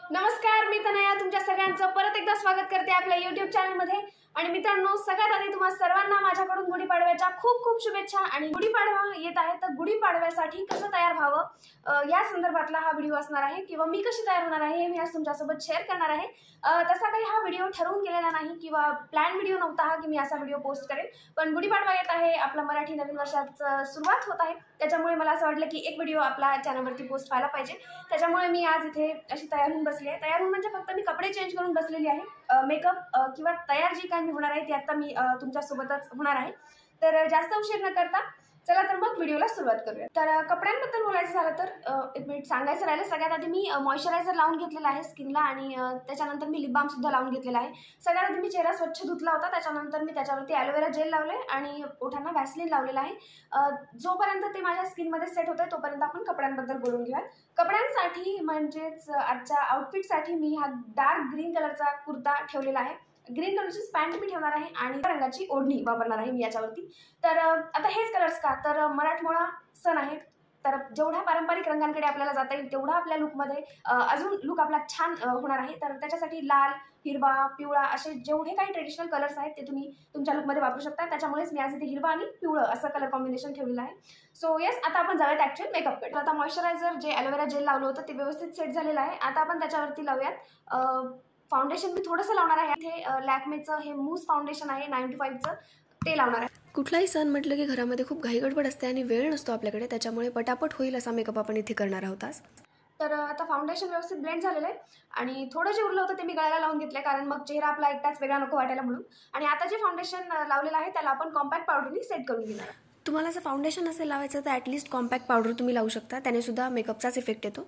नमस्कार, मी तनया तुमच्या सगळ्यांचं परत एकदा स्वागत करते आपल्या YouTube चॅनलमध्ये। आणि मित्रांनो, सगळ्यात आधी तुम्हा सर्वांना माझ्याकडून गुढीपाडव्याच्या खूप खूप शुभेच्छा। आणि गुढीपाडवा येत आहे तर गुढीपाडव्यासाठी कसं तयार व्हावं या संदर्भातला हा व्हिडिओ असणार आहे, किंवा मी कशी तयार होणार आहे हे मी आज तुमच्यासोबत शेअर करणार आहे। तसा काही हा व्हिडिओ ठरवून केलेला नाही किंवा प्लॅन व्हिडिओ नव्हता हा की मी असा व्हिडिओ पोस्ट करेन, पण गुढीपाडवा येत आहे, आपला मराठी नवीन वर्षाचं सुरुवात होत आहे, त्याच्यामुळे मला असं वाटलं की एक व्हिडिओ आपल्या चॅनलवरती पोस्ट व्हायला पाहिजे। त्याच्यामुळे मी आज इथे अशी तयार होऊन बसली आहे। तयार होऊन म्हणजे फक्त मी कपडे चेंज करून बसलेली आहे। मेकअप किंवा तयार जी काही होणार आहे ती आता मी तुमच्यासोबतच होणार आहे। तर जास्त उशीर न करता चला तर मग व्हिडिओला सुरुवात करूया। तर कपड्यांबद्दल बोलायचं झालं तर एक मिनिट सांगायचं राहिलं, सगळ्यात आधी मी मॉइश्चरायझर लावून घेतलेला आहे स्किनला, आणि त्याच्यानंतर मी लिप बाम सुद्धा लावून घेतलेला आहे। सगळ्यात आधी मी चेहरा स्वच्छ धुतला होता, त्याच्यानंतर मी त्याच्यावरती ॲलोवेरा जेल लावले आणि ओठांना व्हॅसलीन लावलेला आहे। जोपर्यंत ते माझ्या स्किनमध्ये सेट होतंय तोपर्यंत आपण कपड्यांबद्दल बोलून घेऊया। कपड्यांसाठी म्हणजेच आजच्या आउटफिटसाठी मी हा डार्क ग्रीन कलरचा कुर्ता ठेवलेला आहे। ग्रीन कलरची पॅन्ट मी ठेवणार आहे आणि रंगाची ओढणी वापरणार आहे मी याच्यावरती। तर आता हेच कलर्स का, तर मराठमोळा सण आहे, तर जेवढ्या पारंपरिक रंगांकडे आपल्याला जाता येईल तेवढा आपल्या लुकमध्ये अजून लुक आपला छान होणार आहे। तर त्याच्यासाठी लाल, हिरवा, पिवळा असे जेवढे काही ट्रेडिशनल कलर्स आहेत ते तुम्ही तुमच्या लुकमध्ये वापरू शकता। त्याच्यामुळेच मी आज इथे हिरवा आणि पिवळं असं कलर कॉम्बिनेशन ठेवलेलं आहे। सो येस, आता आपण जाऊयात ॲक्च्युअल मेकअपकडे। आता मॉइश्चरायझर जे ॲलोवेरा जेल लावलं होतं ते व्यवस्थित सेट झालेलं आहे। आता आपण त्याच्यावरती लावूयात फाउंडेशन। मी थोडंसं लावणार आहे, इथे लॅक्मेचं हे मूस फाउंडेशन आहे 925चं, ते लावणार आहे। कुठलाही सण म्हटलं की घरामध्ये खूप घाईगडबड असते आणि वेळ नसतो आपल्याकडे, त्याच्यामुळे पटापट होईल असा मेकअप आपण इथे करणार आहोत आज। तर आता फाउंडेशन व्यवस्थित ब्लेंड झालेलं आहे आणि थोडं जे उरलं होतं ते मी गळ्याला लावून घेतलं, कारण मग चेहरा आपला एकटाच वेगळा नको वाटायला म्हणून। आणि आता जे फाउंडेशन लावलेलं आहे त्याला आपण कॉम्पॅक्ट पावडरनी सेट करून घेणार आहे। तुम्हाला जर फाउंडेशन असेल लावायचं तर ॲटलिस्ट कॉम्पॅक्ट पावडर तुम्ही लावू शकता, त्याने सुद्धा मेकअपचाच इफेक्ट येतो।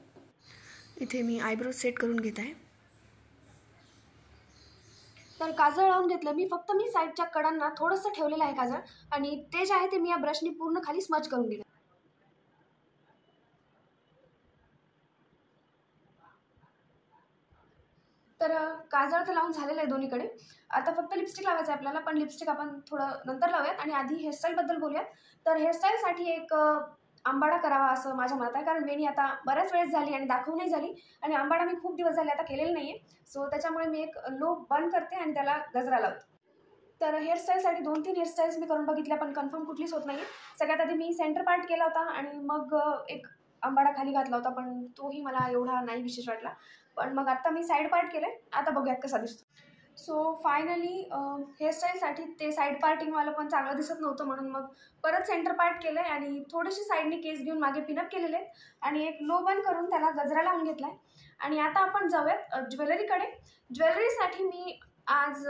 इथे मी आयब्रोज सेट करून घेत आहे। तर काजळ लावून घेतलं मी साईडच्या कडांना थोडंसं ठेवलेलं आहे काजळ, आणि ते जे आहे ते मी या ब्रशनी पूर्ण खाली स्मच करून घेणार। तर काजळ तर लावून झालेलं आहे दोन्हीकडे। आता फक्त लिपस्टिक लावायचं आहे आपल्याला, पण लिपस्टिक आपण थोडं नंतर लावूयात। आणि आधी हेअरस्टाईलबद्दल बोलूयात। तर हेअरस्टाईलसाठी एक आंबाडा करावा असं माझ्या मनात आहे, कारण वेणी आता बऱ्याच वेळेस झाली आणि दाखवूनही झाली, आणि आंबाडा मी खूप दिवस झाले आता केलेलं नाही आहे। सो त्याच्यामुळे मी एक लो बन करते आणि त्याला गजरा लावते। तर हेअरस्टाईलसाठी 2-3 हेअरस्टाईल्स मी करून बघितल्या, पण कन्फर्म कुठलीच होत नाही। सगळ्यात आधी मी सेंटर पार्ट केला होता आणि मग एक आंबाडा खाली घातला होता, पण तोही मला एवढा नाही विशेष वाटला। पण मग आता मी साईड पार्ट केलं आहे, आता बघूयात कसा दिसतो। सो फायनली हेअरस्टाईलसाठी ते साईड पार्टिंगवालं पण चांगलं दिसत नव्हतं, म्हणून मग परत सेंटर पार्ट केलं आहे आणि थोडीशी साईडने केस घेऊन मागे पिनअप केलेले आहेत आणि एक लो बन करून त्याला गजरा लावून घेतला आहे। आणि आता आपण जाऊयात ज्वेलरीकडे। ज्वेलरीसाठी मी आज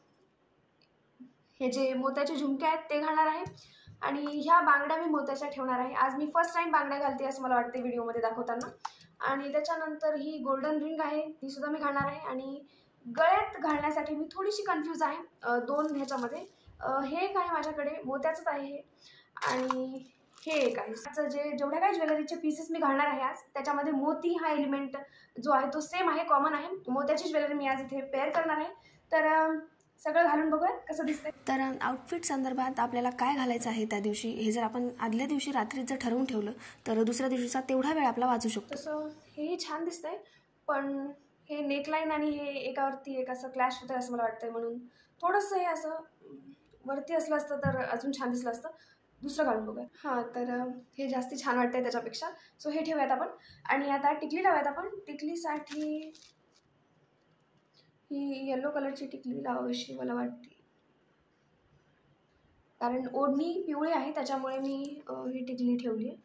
हे जे मोत्याचे झुमके आहेत ते घालणार आहे, आणि ह्या बांगड्या मी मोत्याच्या ठेवणार आहे। आज मी फर्स्ट टाइम बांगड्या घालते असं मला वाटते व्हिडिओमध्ये दाखवताना। आणि त्याच्यानंतर ही गोल्डन रिंग आहे ती सुद्धा मी घालणार आहे। आणि गळ्यात घालण्यासाठी मी थोडीशी कन्फ्यूज आहे दोन ह्याच्यामध्ये। हे एक आहे माझ्याकडे मोत्याचंच आहे हे, आणि हे एक आहे जेवढ्या काही ज्वेलरीचे पीसेस मी घालणार आहे आज त्याच्यामध्ये मोती हा एलिमेंट जो आहे तो सेम आहे, कॉमन आहे। मोत्याची ज्वेलरी मी आज इथे पेअर करणार आहे। तर सगळं घालून बघूया कसं दिसतंय। तर आउटफिट संदर्भात आपल्याला काय घालायचं आहे त्या दिवशी हे जर आपण आदल्या दिवशी रात्रीच जर ठरवून ठेवलं तर दुसऱ्या दिवशीचा तेवढा वेळ आपला वाचू शकतो। तसं हेही छान दिसतंय, पण हे नेकलाईन आणि हे एकावरती एक असं क्लॅश होतं असं मला वाटतंय, म्हणून थोडंसं हे असं वरती असलं असतं तर अजून छान दिसलं असतं। दुसरं घालून बघूया। हां, तर हे जास्ती छान वाटतंय त्याच्यापेक्षा, सो हे ठेवूयात आपण। आणि आता टिकली लावूयात आपण। टिकलीसाठी ही येलो कलरची टिकली लावावीशी मला वाटते, कारण ओढणी पिवळी आहे त्याच्यामुळे मी ही टिकली ठेवली आहे।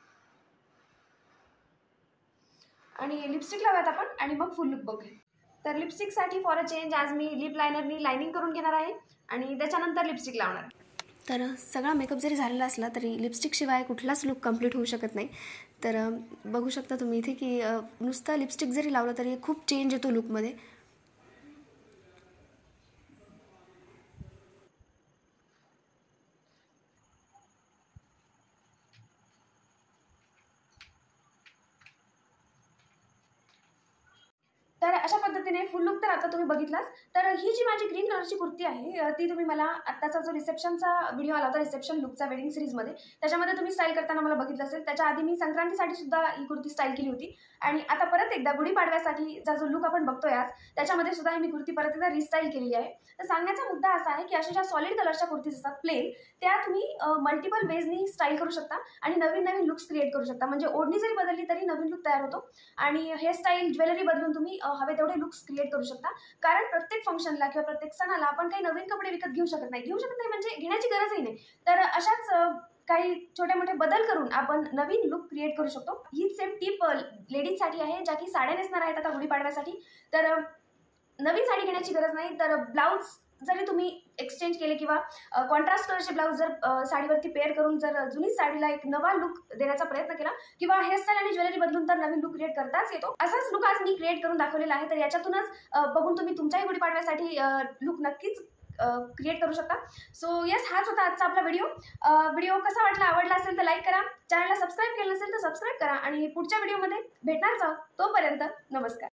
आणि लिपस्टिक लावूयात आपण आणि मग फुल लुक बघूया। तर लिपस्टिकसाठी फॉर अ चेंज आज मी लिप लायनरनी लायनिंग करून घेणार आहे आणि त्याच्यानंतर लिपस्टिक लावणार आहे। तर सगळा मेकअप जरी झालेला असला तरी लिपस्टिकशिवाय कुठलाच लुक कंप्लीट होऊ शकत नाही। तर बघू शकता तुम्ही इथे की नुसतं लिपस्टिक जरी लावलं तरी खूप चेंज येतो लुकमध्ये। तर अशा पद्धतीने फुल लुक तर आता तुम्ही बघितलाच. तर ही जी माझी ग्रीन कलरची कुर्ती आहे ती तुम्ही मला आत्ताचा जो रिसेप्शनचा व्हिडिओ आला होता रिसेप्शन लुकचा वेडिंग सिरीजमध्ये, त्याच्यामध्ये तुम्ही स्टाईल करताना मला बघितलं असेल. त्याच्या आधी मी संक्रांतीसाठी सुद्धा ही कुर्ती स्टाईल केली होती आणि आता परत एकदा गुढीपाडव्यासाठीचा जो लुक आपण बघतोय आज त्याच्यामध्ये सुद्धा मी कुर्ती परत एकदा रिस्टाईल केलेली आहे. तर सांगण्याचा मुद्दा असा आहे की अशा ज्या सॉलिड कलरच्या कुर्तीज असतात प्लेन, त्या तुम्ही मल्टिपल वेजनी स्टाईल करू शकता आणि नवीन नवीन लुक्स क्रिएट करू शकता. म्हणजे ओढणी जरी बदलली तरी नवीन लुक तयार होतो आणि हेअरस्टाईल ज्वेलरी बदलून तुम्ही हवे तेवढे लुक्स क्रिएट करू शकता. कारण प्रत्येक फंक्शनला किंवा प्रत्येक सणाला आपण काही नवीन कपडे विकत घेऊ शकत नाही म्हणजे घेण्याची गरजही नाही. तर अशाच काही छोटे मोठे बदल करून आपण नवीन लुक क्रिएट करू शकतो. ही सेम टिप लेडीजसाठी आहे ज्या की साड्या नेसणार आहेत आता गुढीपाडव्यासाठी. तर नवीन साडी घेण्याची गरज नाही. तर ब्लाऊज जरी तुम्ही एक्सचेंज केले किंवा कॉन्ट्रास्ट कलरचे ब्लाऊज जर साडीवरती पेअर करून जर जुनी साडीला एक नवा लुक देण्याचा प्रयत्न केला किंवा हेअरस्टाईल आणि ज्वेलरी बदलून तर नवीन लुक क्रिएट करताच येतो. असाच लुक आज मी क्रिएट करून दाखवलेला आहे. तर याच्यातूनच बघून तुम्ही तुमच्याही गुढीपाडव्यासाठी लुक नक्कीच क्रिएट करू शकता. सो यस, हाच होता आजचा आपला व्हिडिओ कसा वाटला, आवडला असेल तर लाईक करा, चॅनलला सबस्क्राईब केलं नसेल तर सबस्क्राईब करा आणि पुढच्या व्हिडिओमध्ये भेटणारच आहोत. तोपर्यंत नमस्कार.